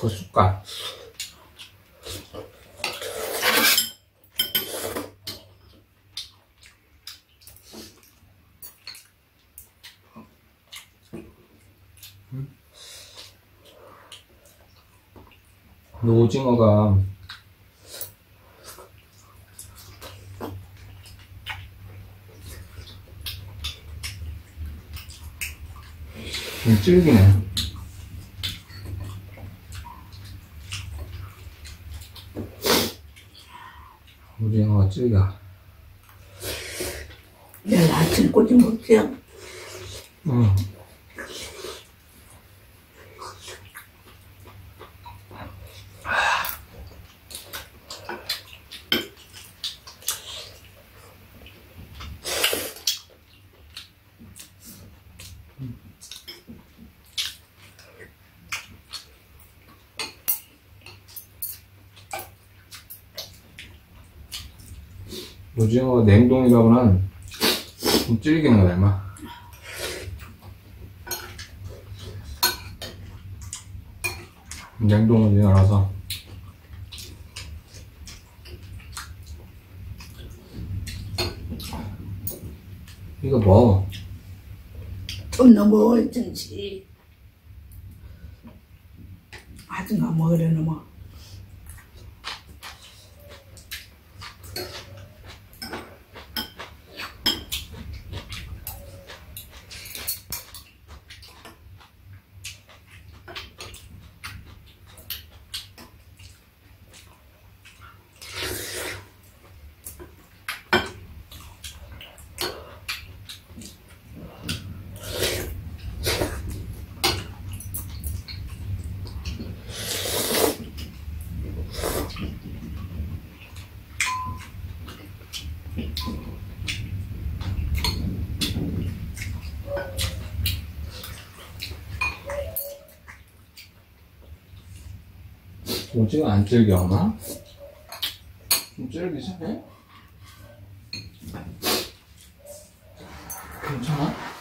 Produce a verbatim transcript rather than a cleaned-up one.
그 숟갈. 음. 이 오징어가 좀 질기네. 오징어가 질겨. 내일 아침 꼬치 먹자. 응. 오징어 냉동이라고는 좀 질기는 거야, 아마. 냉동 오징어라서. 이거 뭐? 좀 넘어, 있든지. 아줌마 먹으려 넘어. 오징어 안 질겨, 아마? 좀 질기지? 괜찮아?